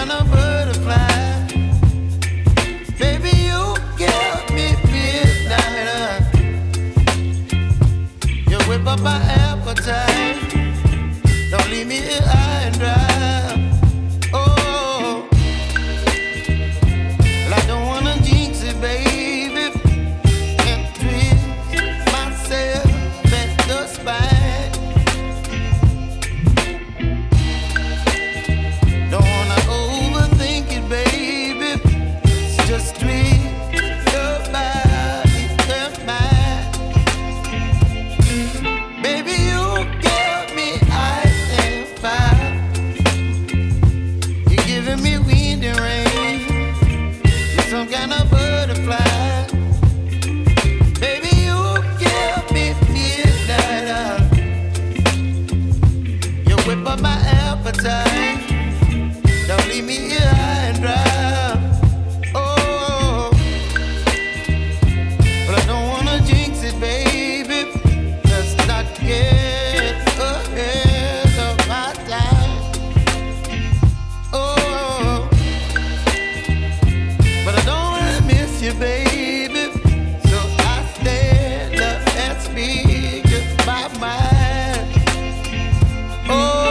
kind of butterfly. Baby, you give me midnight. You whip up my appetite. Don't leave me here high and dry. Oh, well, I don't wanna jinx it, baby. Can't twist myself at the spine. Don't wanna overthink it, baby. It's just twist your body and mine. Baby, you give me ice and fire. You're giving me wind and rain. You're some kind of butterfly. Baby, you give me midnight. You whip up my appetite. Don't leave me here high and dry. Oh, but I don't wanna jinx it, baby. Let's not get ahead of my time. Oh, but I don't wanna miss you, baby. So I stand up and speak just my mind. Oh.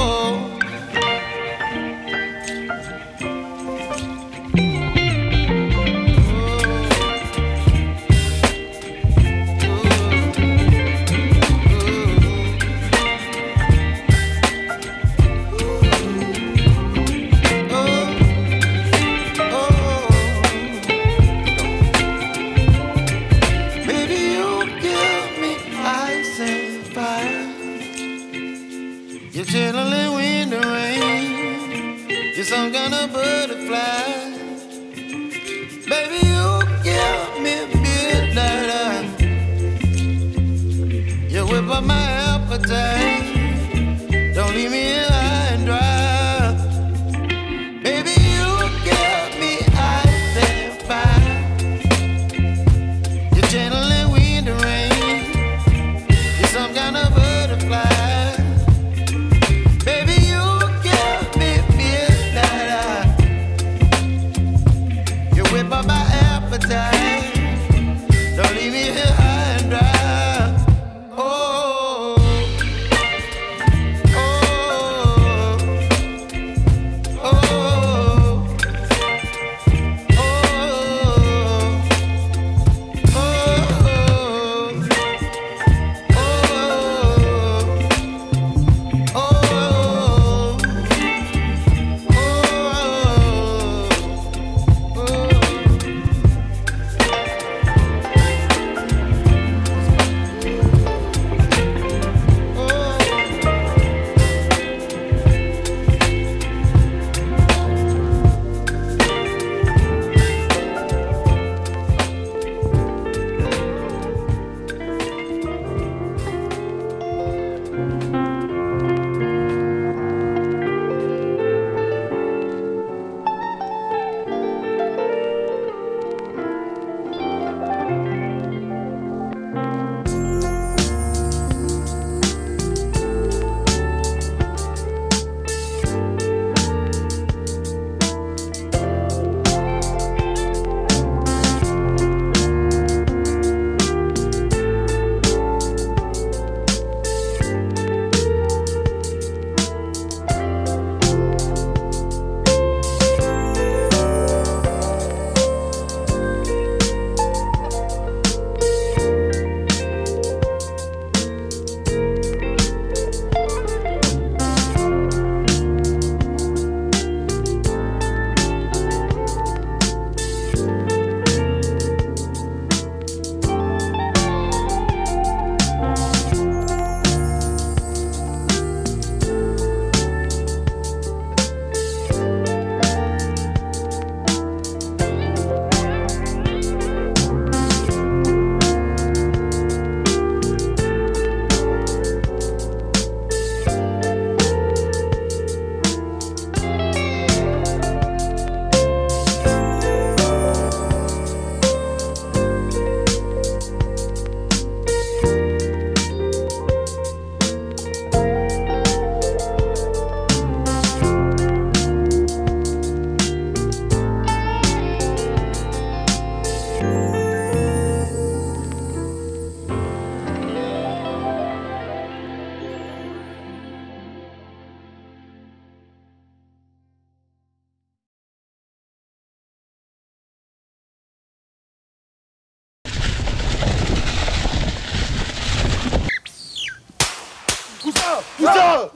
You're chilling wind and rain. You're some kind of butterfly. Baby, you give me midnight. You whip up my appetite. Don't leave me here high and dry. Baby, you give me ice and fire. You're channeling wind and rain. You're some kind of butterfly. Whip up my appetite. Don't leave me here high and dry. Oh, oh, Où ça?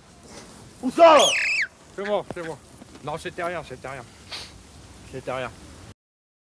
C'est moi. Non, c'était rien. C'était rien.